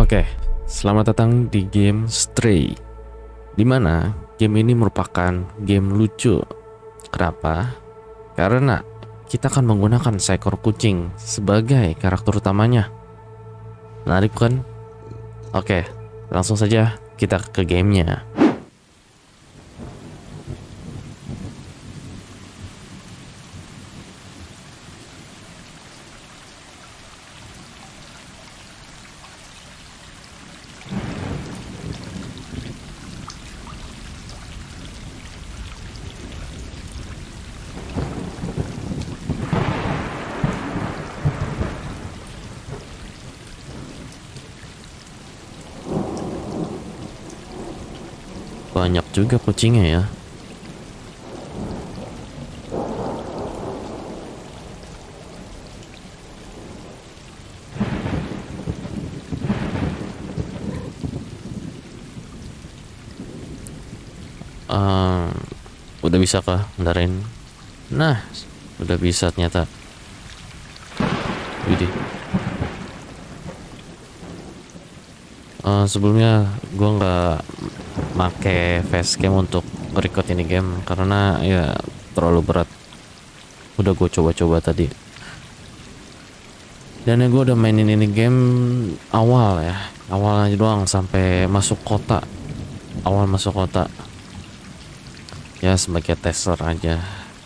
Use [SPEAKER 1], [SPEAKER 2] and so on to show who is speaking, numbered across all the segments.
[SPEAKER 1] Oke, selamat datang di game Stray. Dimana game ini merupakan game lucu. Kenapa? Karena kita akan menggunakan seekor kucing sebagai karakter utamanya. Menarik kan? Oke, langsung saja kita ke gamenya. Banyak juga kucingnya ya. Udah bisa kah benerin? Nah, udah bisa ternyata. Widih. Sebelumnya gue nggak make facecam untuk record ini game karena ya terlalu berat. Udah gue coba-coba tadi. Dan ya gue udah mainin ini game awal ya, awal aja doang sampai masuk kota. Awal masuk kota. Ya sebagai tester aja.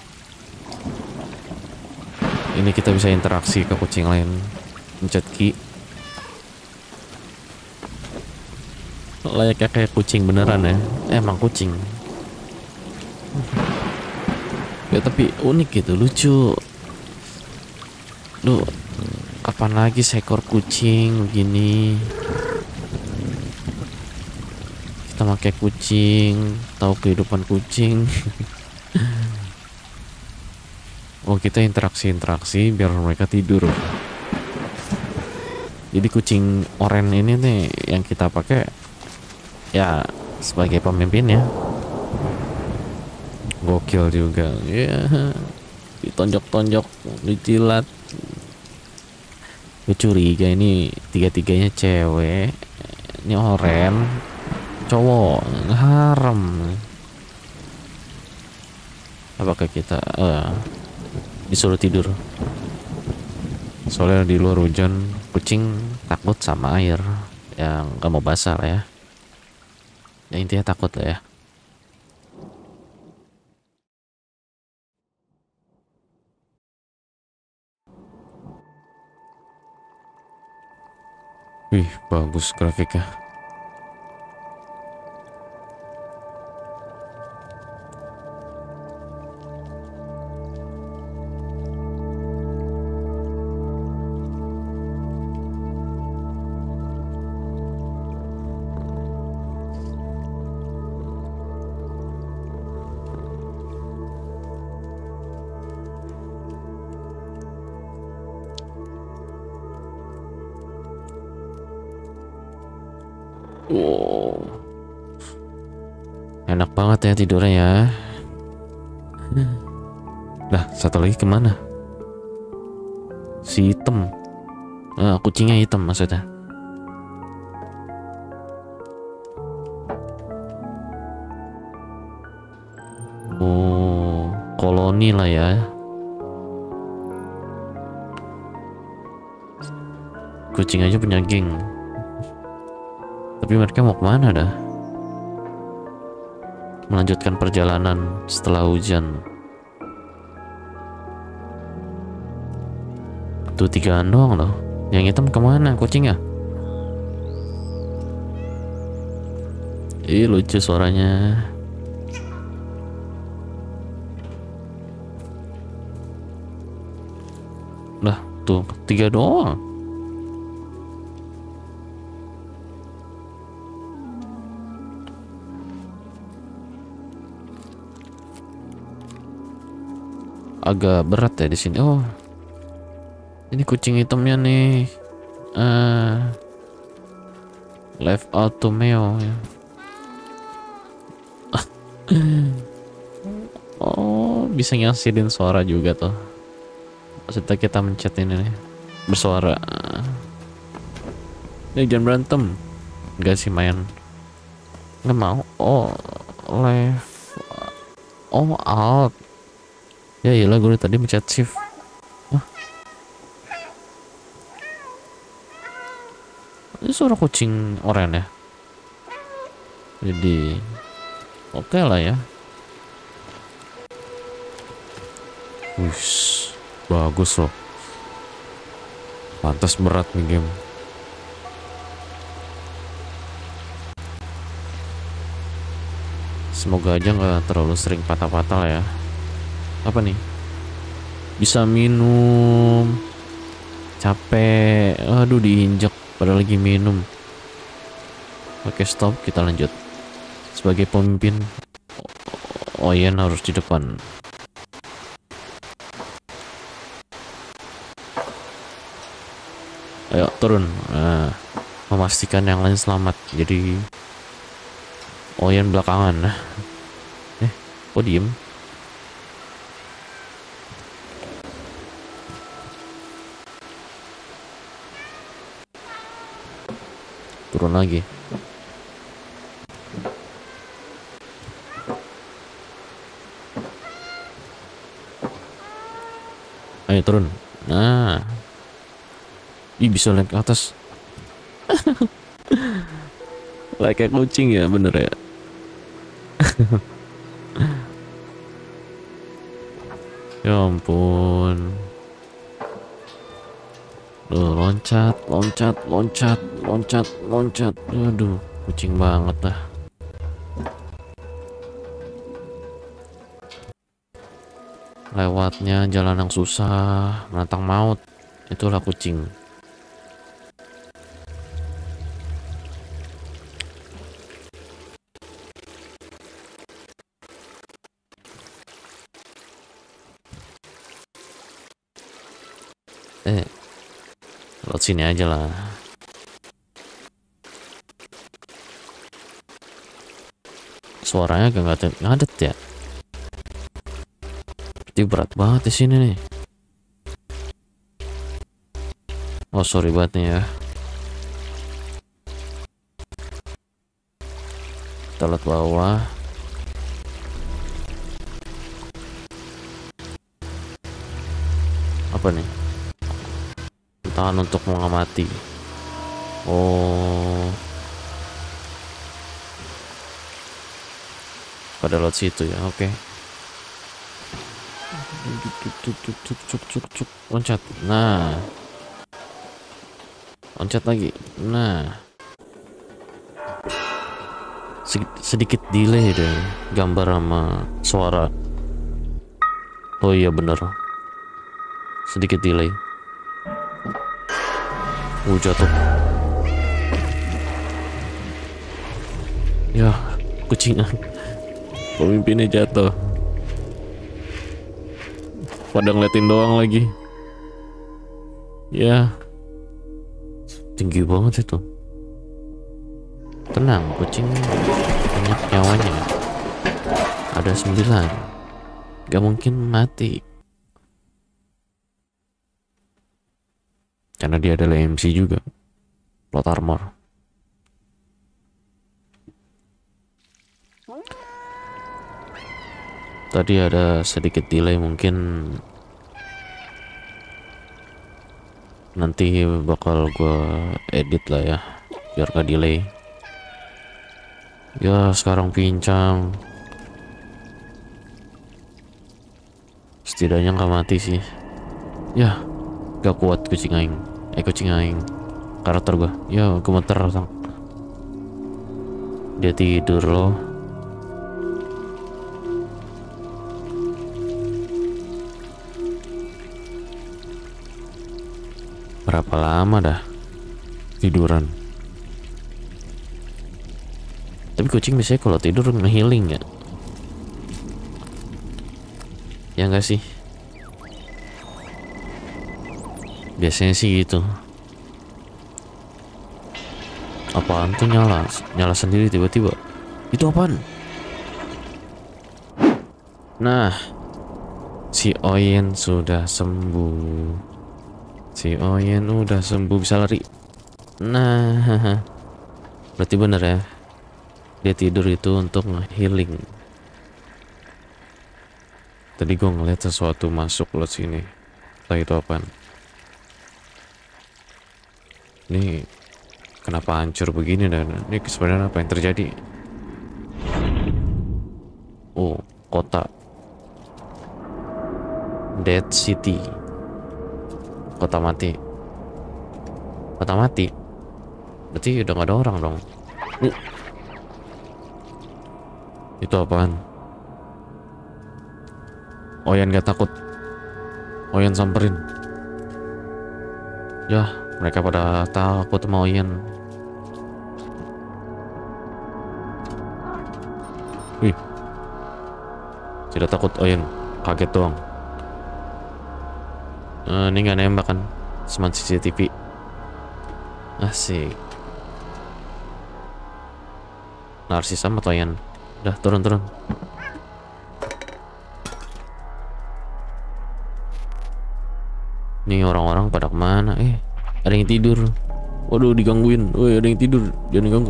[SPEAKER 1] Ini kita bisa interaksi ke kucing lain. Pencet key. Layaknya kayak kucing beneran ya. Emang kucing. Ya tapi unik gitu, lucu. Duh, kapan lagi seekor kucing begini? Kita pakai kucing, tahu kehidupan kucing. Oh, kita interaksi biar mereka tidur. Jadi kucing oranye ini nih yang kita pakai ya sebagai pemimpin ya. Gokil juga ya. Ditonjok-tonjok, dijilat. Gue curiga ini tiga-tiganya cewek. Ini oranye cowok, haram. Apakah kita disuruh tidur? Soalnya di luar hujan, kucing takut sama air yang gak mau basah lah ya. Ya intinya takut lah ya. Wih, bagus grafiknya. Wow. Enak banget ya tidurnya ya. Lah, satu lagi kemana? Si hitam. Kucingnya hitam maksudnya. Oh, koloni lah ya. Kucing aja punya geng. Tapi mereka mau kemana dah? Melanjutkan perjalanan setelah hujan. Tuh tigaan doang loh. Yang hitam kemana kucingnya? Ih, lucu suaranya. Lah tuh tiga doang. Agak berat ya di sini. Oh, ini kucing hitamnya nih. Left out to meo ya. Oh, bisa ngasilin suara juga tuh. Maksudnya kita mencet ini nih, bersuara. Jangan berantem. Enggak sih, main. Nggak mau. Oh, left. Oh, out. Ya iyalah, gue tadi mencet shift. Hah? Ini suara kucing oranye ya. Jadi oke lah ya. Wush, bagus loh. Pantas berat nih game. Semoga aja nggak terlalu sering patah-patah lah ya. Apa nih? Bisa minum. Capek. Aduh, diinjak padahal lagi minum. Oke, stop, kita lanjut. Sebagai pemimpin, Oyen harus di depan. Ayo turun. Nah, memastikan yang lain selamat. Jadi Oyen belakangan. Kok diem? Turun lagi. Ayo turun. Nah, ih, bisa naik ke atas. Kayak kucing ya, bener ya. Ya ampun. Loncat, loncat, loncat, loncat, loncat. Aduh, kucing banget dah. Lewatnya jalan yang susah, menantang maut. Itulah kucing. Lewat sini aja lah. Suaranya agak ngadet ya. Berarti berat banget di sini nih. Oh, sorry banget nih ya. Kita lihat bawah. Apa nih? Tahan untuk mengamati. Oh, pada lewat situ ya. Oke. Cuk. Loncat. Nah, loncat lagi. Nah, sedikit delay deh gambar sama suara. Oh iya bener, sedikit delay. Jatuh. Ya, kucing. Pemimpinnya jatuh. Pada ngeliatin doang lagi. Ya, tinggi banget itu. Tenang, kucing banyak nyawanya. Ada 9. Gak mungkin mati. Karena dia adalah MC juga. Plot armor. Tadi ada sedikit delay, mungkin nanti bakal gue edit lah ya, biar gak delay. Ya sekarang pincang. Setidaknya gak mati sih. Ya gak kuat kucing aing. Kucing aing. Karakter gue. Ya gemeter sang. Dia tidur loh. Berapa lama dah tiduran? Tapi kucing biasanya kalau tidur ngehealing ya. Ya enggak sih? Biasanya sih gitu. Apaan tuh nyala sendiri tiba-tiba? Itu apaan? Nah, si Oyen sudah sembuh. Si Oyen udah sembuh, bisa lari. Nah, berarti bener ya. Dia tidur itu untuk healing. Tadi gue ngeliat sesuatu masuk lo sini. Entah itu apaan. Ini kenapa hancur begini dan ini sebenarnya apa yang terjadi? Oh, kota Dead City. Kota mati. Kota mati. Berarti udah gak ada orang dong. Itu apaan? Oyan gak takut. Oyan samperin. Ya, mereka pada takut sama Oyan. Wih. Tidak takut Oyan. Kaget doang. Ini gak nembak kan? Smart CCTV. Asik. Narsis sama Oyan. Udah turun. Nih orang-orang pada kemana? Ada yang tidur. Waduh, digangguin. Woi, ada yang tidur. Jangan diganggu.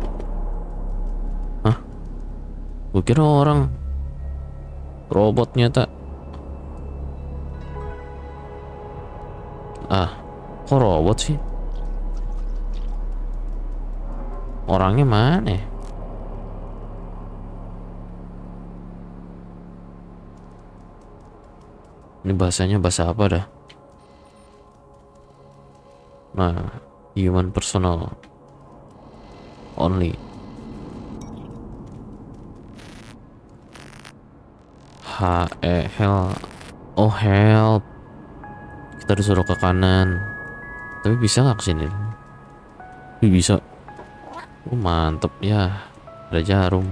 [SPEAKER 1] Hah? Gue kira orang. Robot nyata. Kok robot sih? Orangnya mana ya? Ini bahasanya bahasa apa dah? Nah, human personal only. Help. Oh, help. Kita disuruh ke kanan. Tapi bisa nggak kesini? Bisa. Oh, mantep ya. Ada jarum.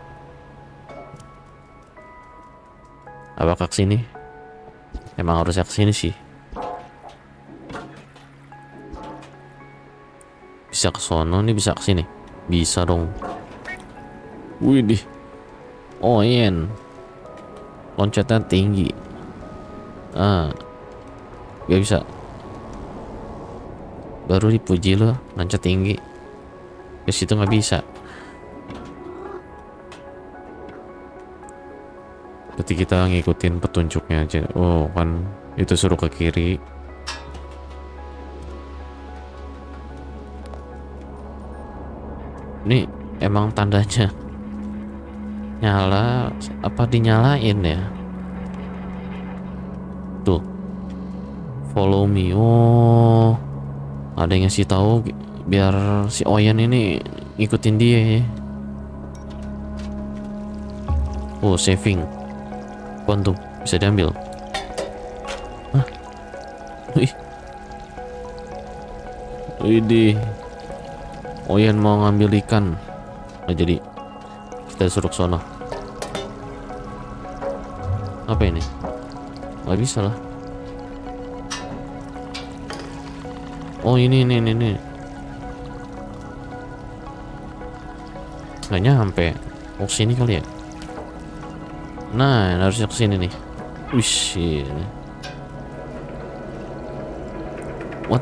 [SPEAKER 1] Apakah kesini? Emang harusnya kesini sih. Bisa ke sono nih, bisa kesini. Bisa dong. Widih. Oh, Ian. Loncatnya tinggi. Gak bisa. Baru dipuji lo, loncat tinggi. Ke situ nggak bisa. Berarti kita ngikutin petunjuknya aja. Oh kan, itu suruh ke kiri. Ini emang tandanya nyala apa dinyalain ya? Tuh, follow me. Oh, ada yang ngasih tahu biar si Oyan ini ngikutin dia ya. Oh, saving. Apaan tuh? Bisa diambil? Hah? Widih. Oyan mau ngambil ikan. Nah, jadi kita suruh ke sono. Apa ini? Gak bisa lah. Oh, ini. Nggak nyampe. Oh, sini kali ya. Nah, harusnya kesini nih. Wih, what?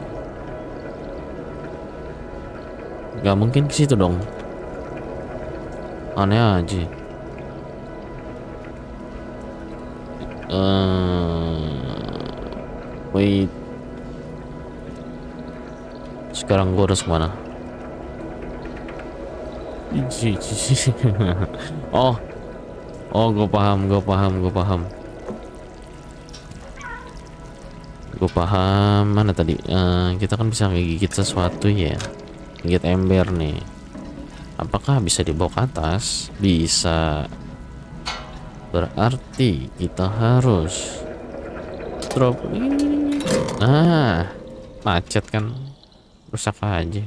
[SPEAKER 1] Gak mungkin ke situ dong. Aneh aja. Wait. Sekarang gue harus kemana? Oh, gue paham. Mana tadi? Kita kan bisa ngegigit sesuatu ya. Gigit ember nih. Apakah bisa dibawa ke atas? Bisa. Berarti kita harus drop. Macet kan. Rusak aja.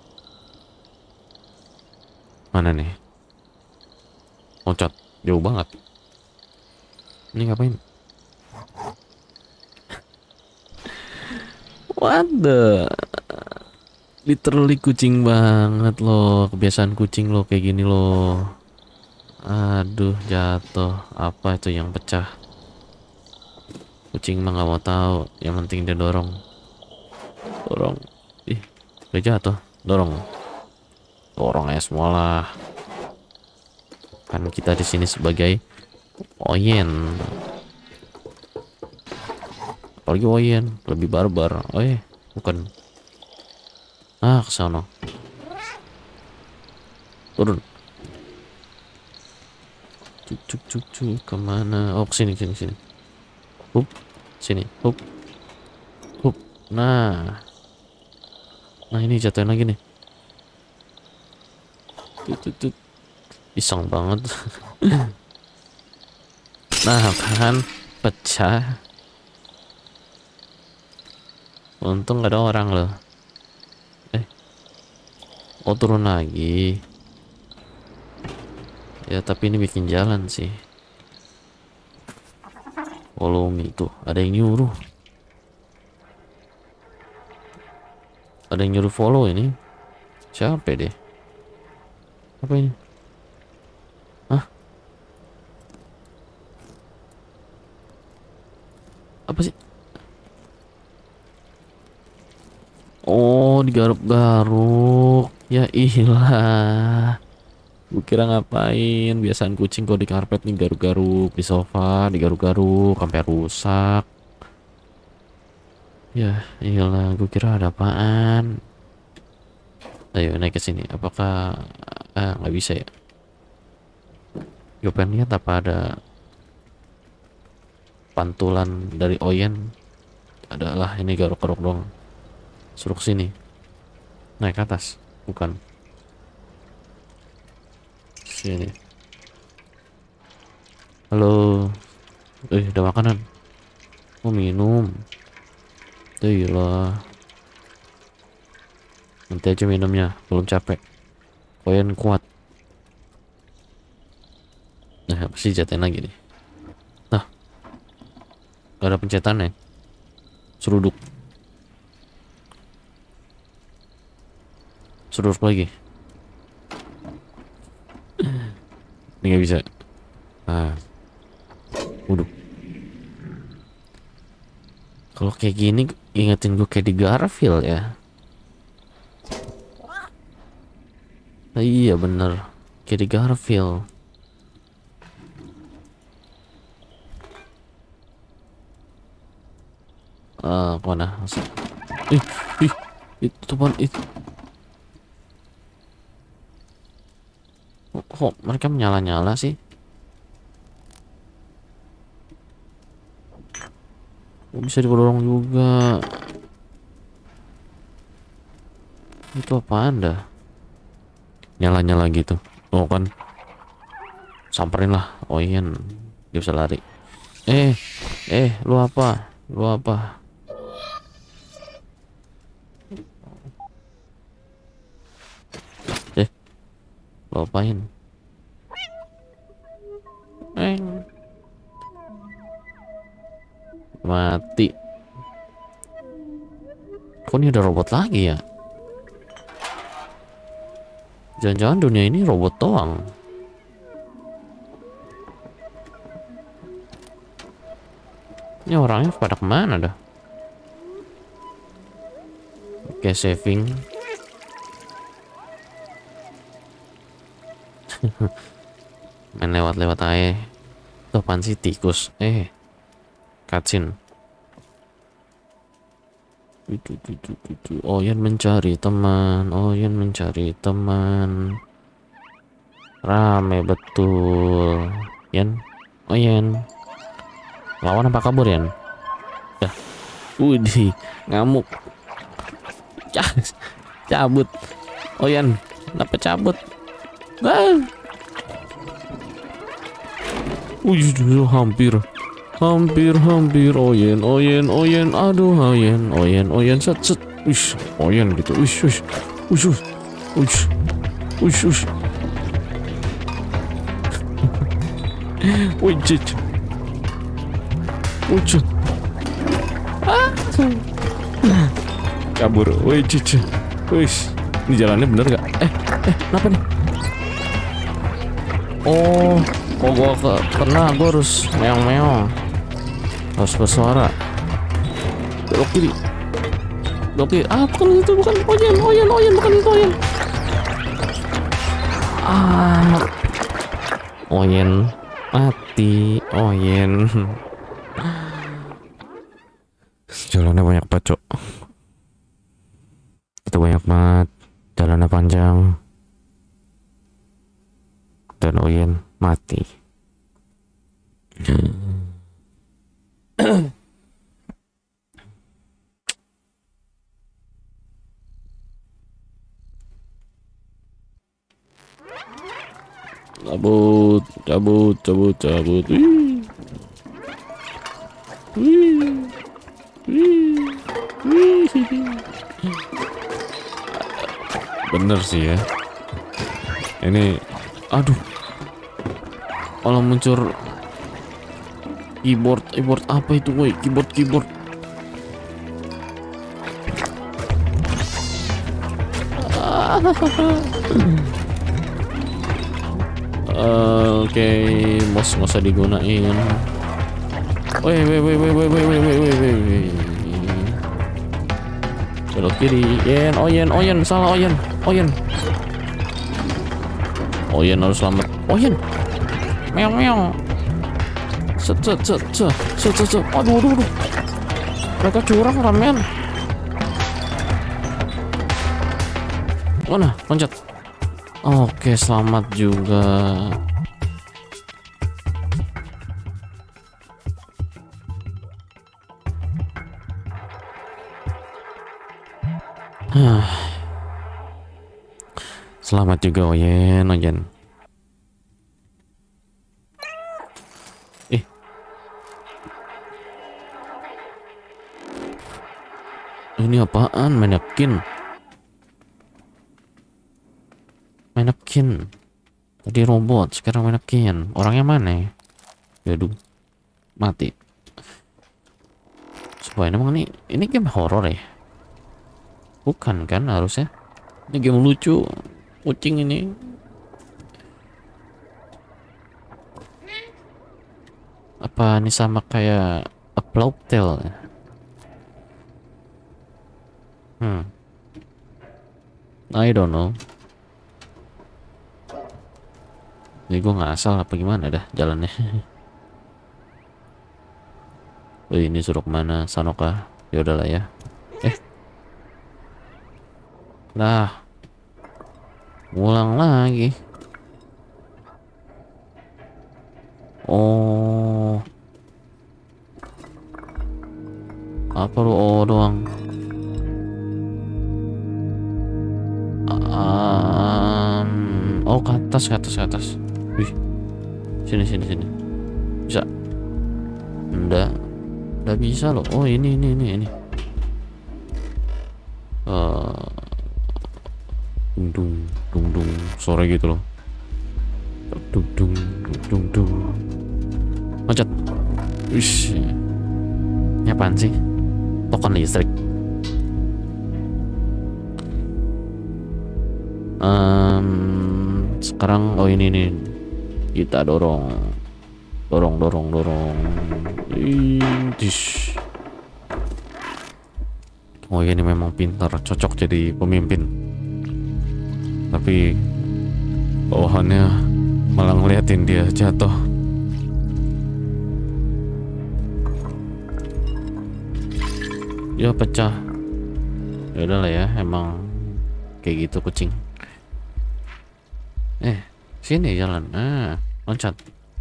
[SPEAKER 1] Mana nih? Loncat. Jauh banget. Ini ngapain? What the? Literally kucing banget loh. Kebiasaan kucing lo kayak gini loh. Aduh, jatuh. Apa itu yang pecah? Kucing mah nggak mau tahu. Yang penting dia dorong. Ih, Udah jatuh. Dorong. Dorong ya semua lah. Kan kita di sini sebagai Oyen. Apalagi Oyen lebih barbar. Oh iya, bukan. Ah, ke sana. Turun. Cuk kemana? Oh, kesini. Hup, sini. Hup. Nah, ini jatuhin lagi nih. Tut. Iseng banget. Nah, kan pecah. Untung gak ada orang loh. Oh, turun lagi. Ya, tapi ini bikin jalan sih. Follow me tuh. Ada yang nyuruh. Ada yang nyuruh follow ini. Siapa deh? Apa ini? Hah? Apa sih? Oh, digaruk-garuk. Ya ilah. Gue kira ngapain? Biasaan kucing kalau di karpet nih garuk-garuk, di sofa digaruk-garuk sampai rusak. Ya iyalah, gue kira ada apaan. Ayo naik ke sini. Apakah nggak bisa ya? Gue pengen lihat apa ada pantulan dari Oyen. Adalah ini garuk-garuk dong. Suruh sini. Naik ke atas. Bukan. Sini. Halo. Ada makanan. Mau minum. Iyalah. Nanti aja minumnya, belum capek. Koyen kuat. Nah, pasti jatuhin lagi nih. Nah, gak ada pencetannya. Seruduk lagi. Ini gak bisa. Nah, uduk. Kalau kayak gini ingetin gue kayak di Garfield ya. Nah, iya bener, kayak di Garfield. Kemana? Itu teman itu. Kok mereka menyala-nyala sih? Bisa didorong juga. Itu apaan dah? Nyala-nyala gitu. Oh kan. Samperin lah. Oh iya, dia bisa lari. Lu apa? Lu apain? Mati. Kok ini ada robot lagi ya? Jangan-jangan dunia ini robot doang. Ini orangnya pada kemana dah? Oke, saving. Main lewat-lewat aja. Itu apaan sih, tikus? Cutscene. Oyen mencari teman. Rame betul. Oyen. Lawan apa kabur Yan? Widih, ngamuk. Cabut. Oyen, kenapa cabut? Hampir. Oyen. Aduh, Oyen. Set. Oyen gitu. Ush. Kabur. Ini jalannya bener gak? Kenapa nih? Oh, gua kena. Gua harus meong. Harus bersuara. Belok kiri. Oke, bukan itu, bukan Oyen, bukan itu Oyen. Oyen mati, Oyen. Jalannya banyak banget, Cok. Itu banyak banget. Jalannya panjang. Dan Oyen mati. Cabut. Bener sih ya. Ini, aduh, malah muncul keyboard apa itu, woi? Keyboard. Oke, nggak usah digunain. Woi. Belok kiri. Oyen, salah Oyen. Oyen harus selamat. Oyen. Meong. Set. Aduh. Mereka curang ramen. Mana? Loncat. Oke, selamat juga. Selamat juga Oyen. Ini apaan? Mannequin. Tadi robot, sekarang mannequin. Orangnya mana? Aduh, mati. Supaya emang ini game horor ya? Bukan kan harusnya? Ini game lucu. Kucing ini. Apa ini sama kayak A Plague Tale? I don't know. Ini gue nggak asal apa gimana dah jalannya. Ini suruh kemana? Sanoka? Ya udahlah ya. Lah, ngulang lagi. Oh, apa lu doang? Oh, ke atas. Wih, sini. Bisa? Nggak bisa loh. Oh, ini. Dung sore gitu loh. Dung. Loncat. Wish. Ini apaan sih? Token listrik. Sekarang ini nih. Kita dorong. Oh ini memang pintar, cocok jadi pemimpin. Tapi bawahannya malah ngeliatin dia jatuh. Ya pecah. Ya udahlah ya, emang kayak gitu kucing. Sini jalan. Loncat.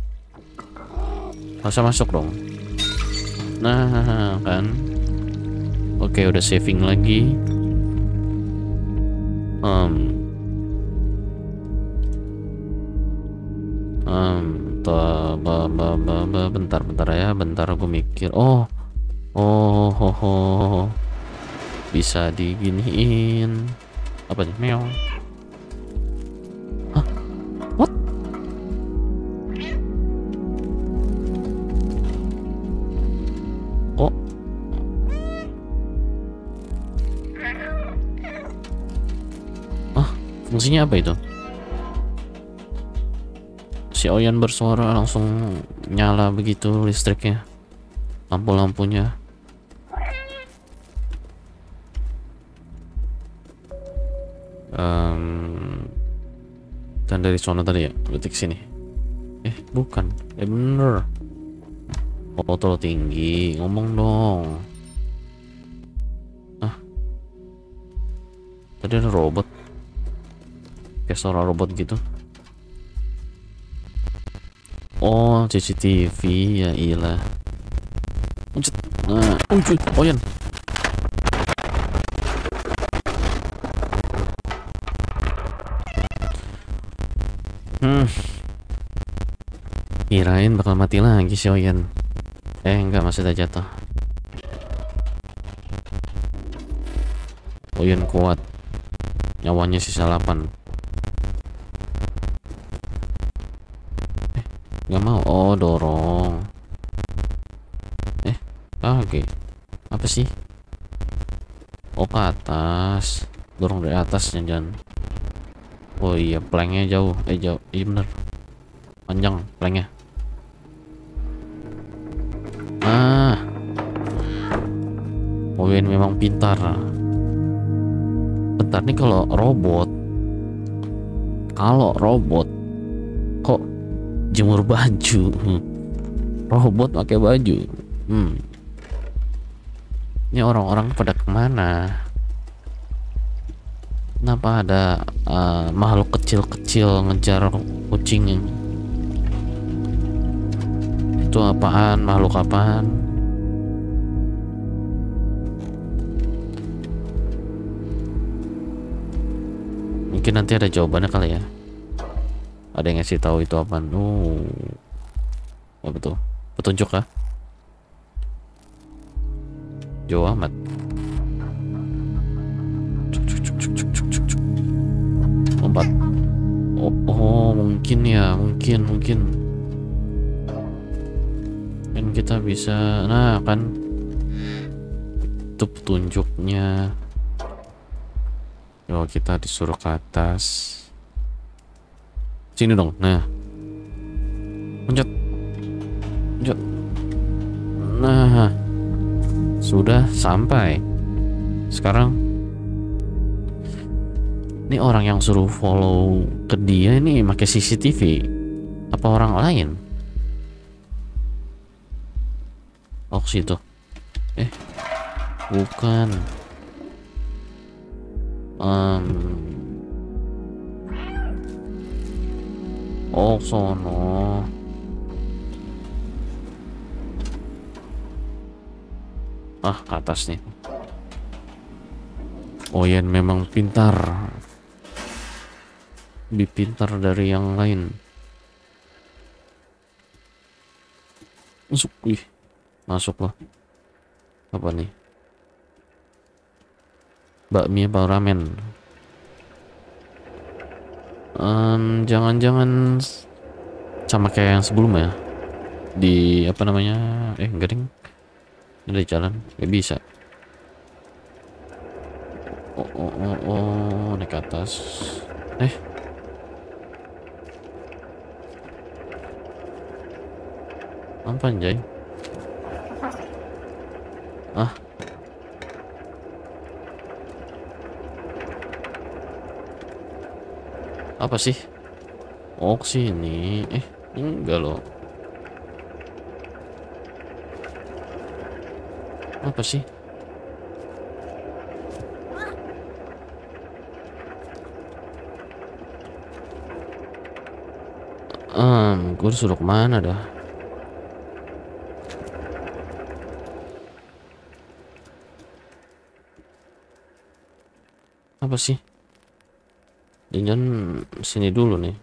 [SPEAKER 1] Masa masuk dong. Nah, kan. Oke, udah saving lagi. Bentar ya, gue mikir. Oh, bisa diginiin. Apa nih? Meong. Hah? What? Kok? Fungsinya apa itu? Si Oyen bersuara langsung nyala begitu listriknya, lampu-lampunya. Em, dan dari sono tadi ya, berarti sini. Bukan. Bener. Oh, terlalu tinggi. Ngomong dong. Tadi ada robot. Kayak suara robot gitu. Oh, CCTV ya iyalah. Nah, Oyan. Kirain bakal mati lagi si Oyan. Enggak, masih ada jatuh. Oyan kuat. Nyawanya sisa 8. Nggak mau. Oh, dorong. Oke. Apa sih? Oh, ke atas. Dorong dari atas jangan. Oh iya, planknya jauh. Jauh. Iya bener. Panjang planknya. Owen memang pintar. Bentar nih, kalau robot kok jemur baju? Robot pakai baju. Ini orang-orang pada kemana? Kenapa ada makhluk kecil-kecil ngejar kucing? Itu apaan? Makhluk apaan? Mungkin nanti ada jawabannya kali ya. Ada yang ngasih tahu itu apaan? Apa tuh? Petunjuk kah? Jauh amat. Lompat. Oh, mungkin ya, mungkin kan kita bisa. Nah, kan itu petunjuknya. Kalau kita disuruh ke atas, sini dong. Nah, loncat. Nah, sudah sampai. Sekarang ini orang yang suruh follow ke dia ini pakai CCTV apa orang lain? Oh, situ. Bukan. Oh, sono. Ke atas nih. Oyen memang pintar. Lebih pintar dari yang lain. Masuk loh. Apa nih? Bakmi apa ramen? Jangan-jangan sama kayak yang sebelumnya. Di apa namanya? Enggak ding. Ada jalan, nggak bisa. Naik ke atas. Apa anjay? Apa sih? Oh, sini. Enggak loh. Apa sih? Gue disuruh kemana dah? Apa sih? Jangan sini dulu nih.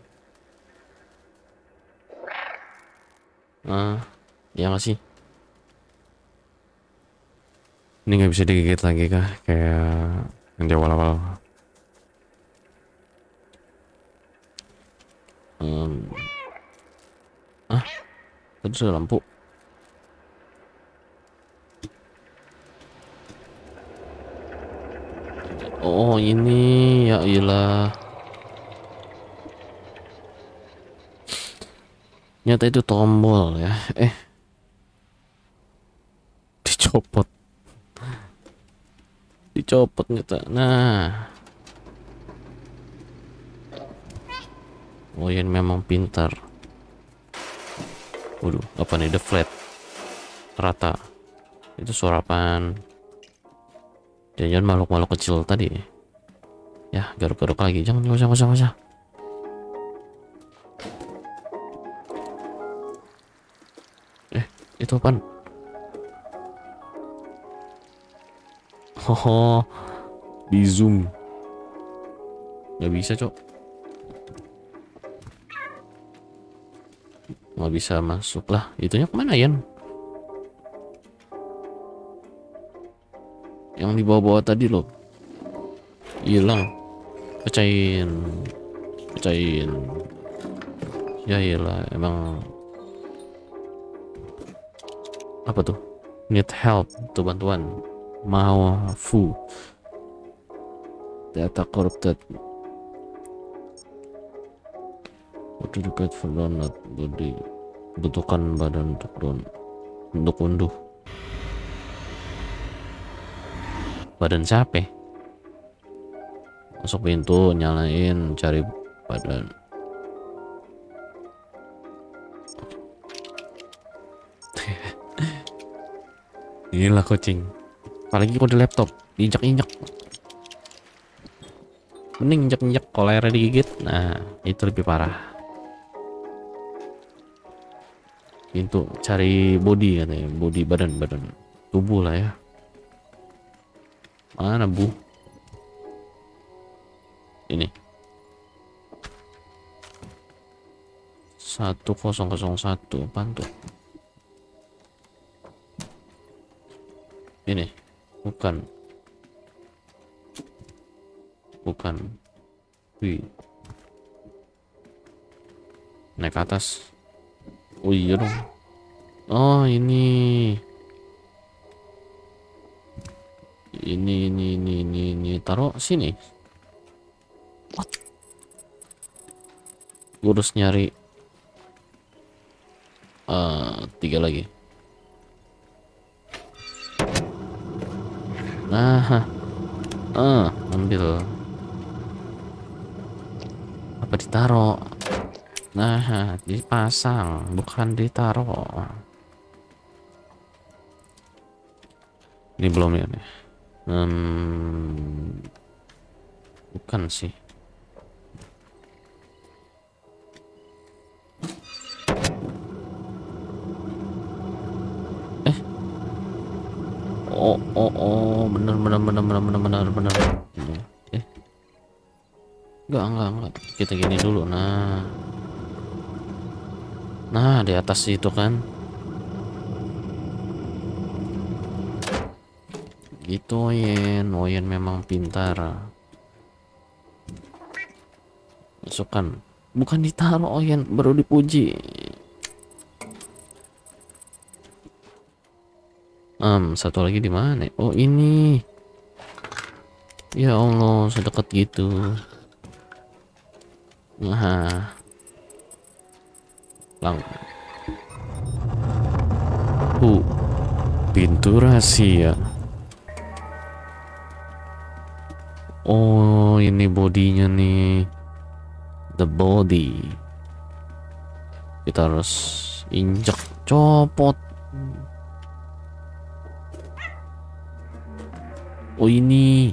[SPEAKER 1] Ya nggak sih? Ini nggak bisa digigit lagi kah? Kayak yang di awal-awal. Tadi sudah lampu. Oh, ini ya iyalah. Nyata itu tombol ya. Dicopot nyata. Nah, Oyen memang pintar. Waduh, apa nih? The flat rata. Itu suara apaan? Jangan makhluk-makhluk kecil tadi. Ya, garuk-garuk lagi. Jangan, nggak usah. Itu apaan? Oh, di zoom. Nggak bisa, Cok. Nggak bisa masuk lah. Itunya kemana, Yan? Yang di bawah-bawah tadi loh. Hilang. Pecahin. Ya iyalah, emang. Apa tuh? Need help. Tuh bantuan. Mafu. Data corrupted. Udah dekat for download. Butuhkan badan untuk unduh. Badan siapa? Masuk pintu, nyalain, cari badan. Inilah kucing. Apalagi kalau di laptop, diinjak-injak. Mending injak-injak, kalau airnya digigit, nah itu lebih parah. Pintu, cari body katanya, body badan tubuh lah ya. Mana bu? Ini 1001 pantu. Ini bukan. Wih, naik ke atas. Oh iya dong. Oh ini taruh sini. What? Gue harus nyari 3 lagi. Nah, ambil. Apa ditaruh? Nah, dipasang, bukan ditaruh. Ini belum ya nih. Bukan sih. Oh, bener. Enggak. Kita gini dulu. Nah, di atas itu kan. Gitu, Oyen memang pintar. Masukkan. Bukan ditaruh, Oyen, baru dipuji. Satu lagi di mana? Oh, ini. Ya Allah, sedekat gitu. Nah. Pintu rahasia. Oh, ini bodinya nih. The body. Kita harus injak, copot. Oh ini.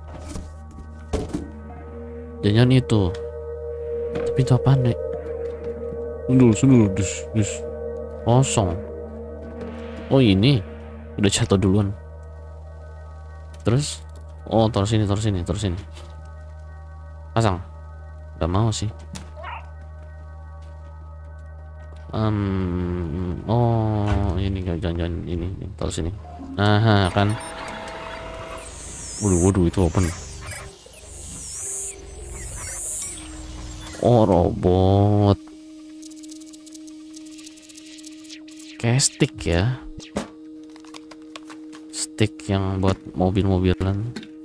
[SPEAKER 1] Jangan itu. Tapi itu apaan nih? Sundul, dus. Kosong. Oh ini. Udah jatuh duluan. Terus? Oh, taruh sini. Pasang. Udah mau sih. Oh ini jangan ini taruh sini. Nah kan. Waduh itu open. Oh robot. Kayak stick ya. Stick yang buat mobil-mobilan.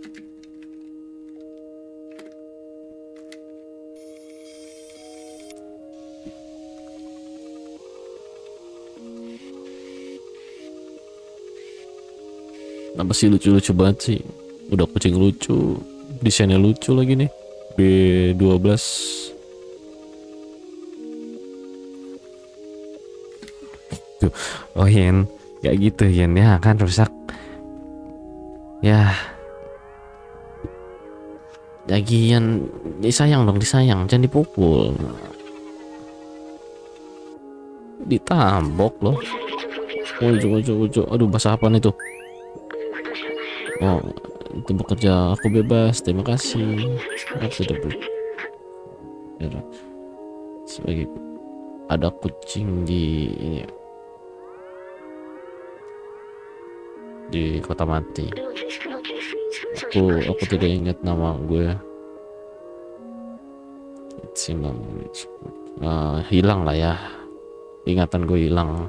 [SPEAKER 1] Apa sih lucu-lucu banget sih. Udah kucing lucu, desainnya lucu lagi nih. B12 Tuh, oh Yen, kayak gitu Yen ya kan rusak. Ya, lagian disayang dong, disayang, jangan dipukul. Ditambok loh. Ujuk. Aduh, bahasa apa itu? Oh, itu bekerja, aku bebas, terima kasih. Aku sudah sebagai ada kucing di kota mati. Aku tidak ingat nama gue. Hilang lah ya, ingatan gue hilang,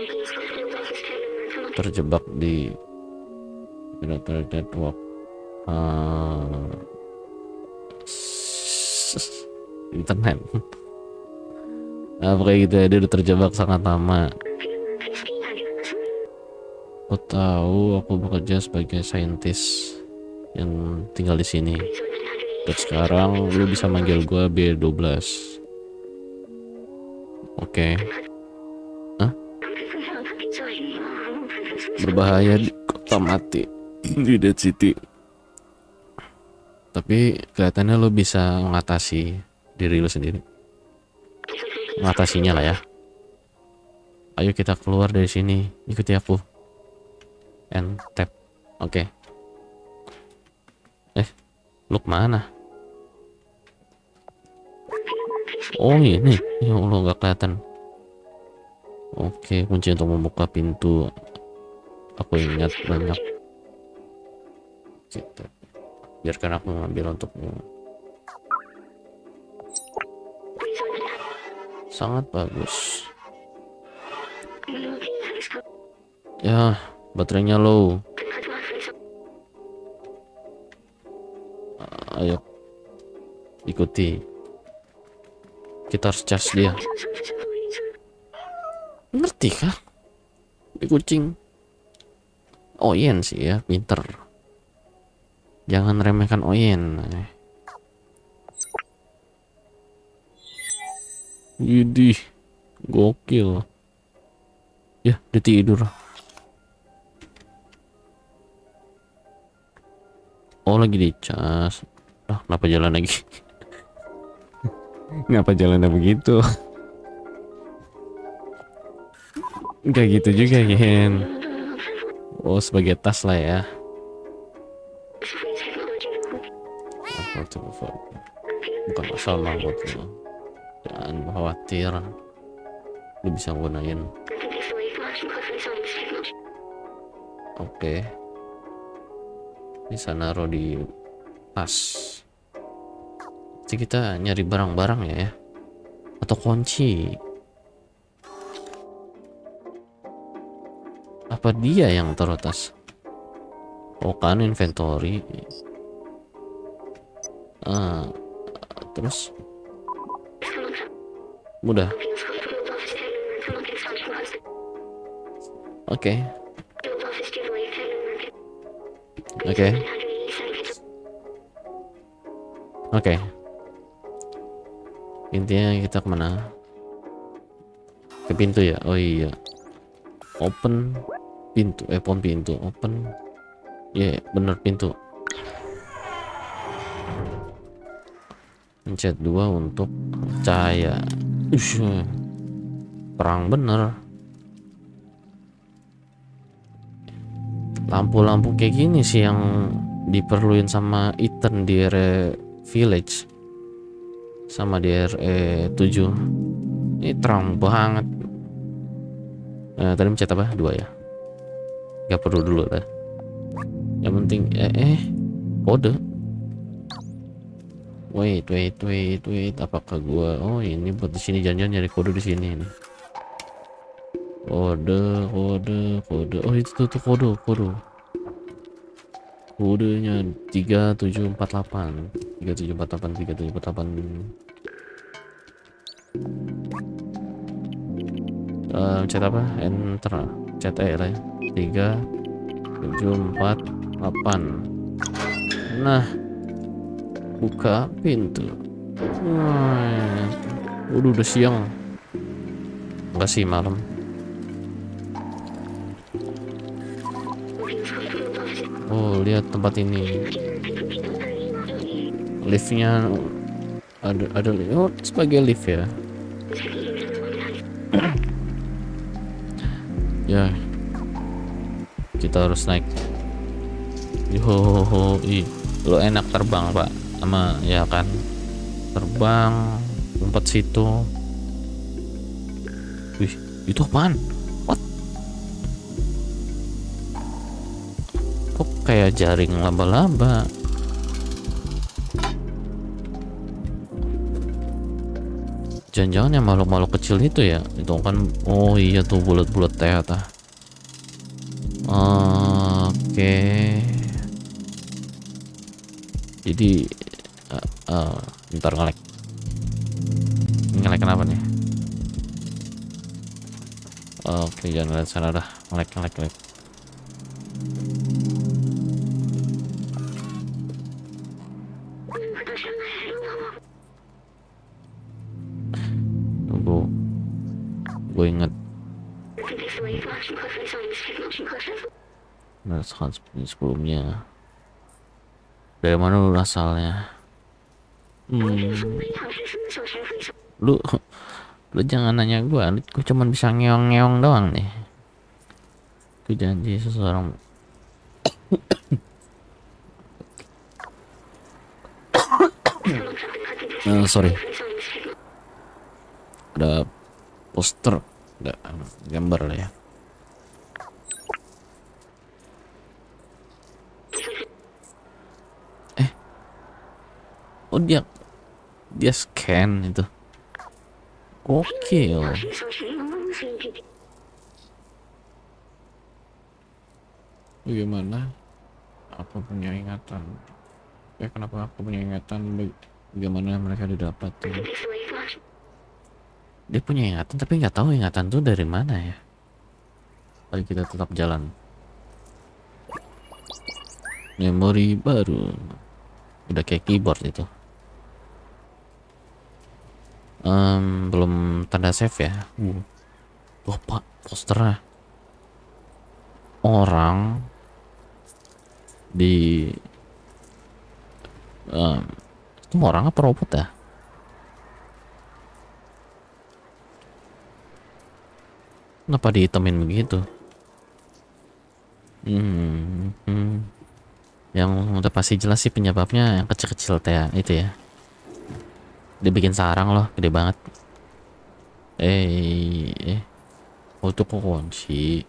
[SPEAKER 1] terjebak di network. Internet. Nah, kayak gitu ya, dia udah terjebak sangat lama. Aku tahu aku bekerja sebagai saintis yang tinggal di sini. Dan sekarang lu bisa manggil gue B12. Oke. Hah? Berbahaya di kota mati, di Dead City. Tapi kelihatannya lu bisa mengatasi diri lu sendiri. Mengatasinya lah ya. Ayo kita keluar dari sini, ikuti aku. And tap. Oke. Lu kemana? Oh ini, ya Allah nggak kelihatan. Oke, kunci untuk membuka pintu. Aku ingat banyak. Gitu. Biarkan aku mengambil untukmu. Sangat bagus. Ya, baterainya low. Ayo, ikuti. Kita harus charge dia. Ngerti kah? Di kucing. Oyen sih ya, pinter. Jangan remehkan Oyen. Widih, gokil. Ya, dia tidur. Oh, lagi dicas. Kenapa jalan lagi? Ngapa jalannya begitu? Enggak gitu juga, Gen. Oh, sebagai tas lah ya. Bukan masalah buat lo. Jangan khawatir. Lu bisa gunain. Oke. Bisa naruh di tas. Jadi kita nyari barang-barang ya, atau kunci. Apa dia yang taruh tas? Oh kan, inventory. Terus mudah. Oke. Intinya kita kemana? Ke pintu ya. Oh iya, open pintu. Pintu open. Ya, bener pintu. Pencet 2 untuk percaya. Perang bener. Lampu-lampu kayak gini sih yang diperluin sama Ethan di area village sama di RE 7. Ini terang banget. Tadi mencet apa? 2 ya. Gak perlu dulu lah. Yang penting kode. Wait. Apakah gua? Oh, ini buat di sini, jangan nyari kode di sini nih. Kode. Oh, itu tuh kode. Kodenya 3748. 3748. Chat apa? Enter. Chat lah ya. 3748. Nah, buka pintu. Udah siang. Enggak sih, malam. Lu lihat tempat ini, liftnya ada sebagai lift ya. Ya, kita harus naik. Yo, lo enak terbang pak, sama ya kan, terbang tempat situ. Wih, itu apaan? What? Kok kayak jaring laba-laba? Jangan-jangan yang makhluk-makhluk kecil itu ya? Itu kan, oh iya tuh bulat-bulat ternyata. Oke. Jadi bentar, ngelek kenapa nih? Oke, jangan lihat sana dah. Ngelek. Tunggu, gue inget. Merasakan seperti sebelumnya. Dari mana lu asalnya? Lu jangan nanya gue cuman bisa ngeong-ngeong doang nih. Gue janji seseorang. Sorry, ada poster, ada gambar lah ya. Oh dia scan itu. Oke. Bagaimana? Aku punya ingatan. Kenapa aku punya ingatan? Bagaimana mereka didapat? Dia punya ingatan tapi nggak tahu ingatan tuh dari mana ya. Tapi kita tetap jalan. Memori baru. Udah kayak keyboard itu. Belum tanda save ya. Tuh pak, posternya orang di itu orang apa robot ya? Kenapa dihitemin begitu? Yang udah pasti jelas sih penyebabnya yang kecil-kecil itu ya. Dia bikin sarang loh, gede banget. Oh itu kok kunci.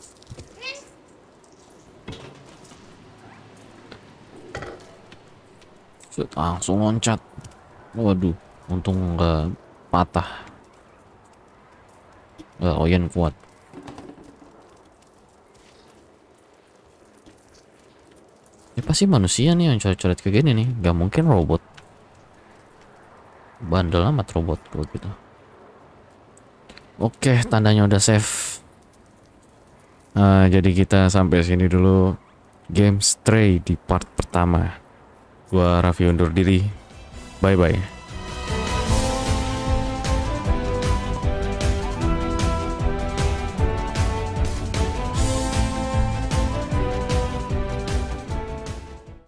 [SPEAKER 1] Langsung loncat. Waduh, untung nggak patah. Oyen kuat. Ya pasti manusia nih yang coret-coret kayak gini nih, nggak mungkin robot. Bandel amat robot kalau gitu. Oke, tandanya udah save. Jadi kita sampai sini dulu game Stray di part pertama. Gua Raffi undur diri. Bye bye.